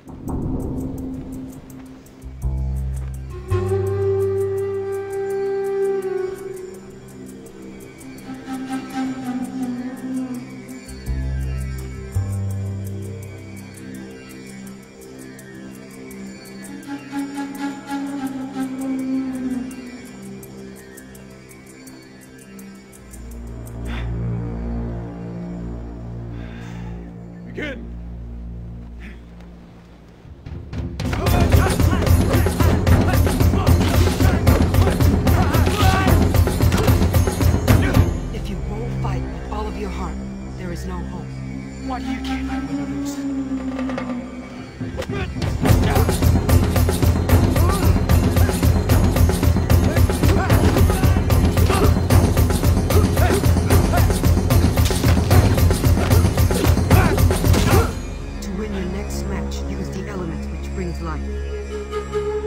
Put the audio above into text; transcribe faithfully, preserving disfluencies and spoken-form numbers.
Begin! If you won't fight with all of your heart, there is no hope. Why do you care if I win or lose? To win your next match, use the element which brings life.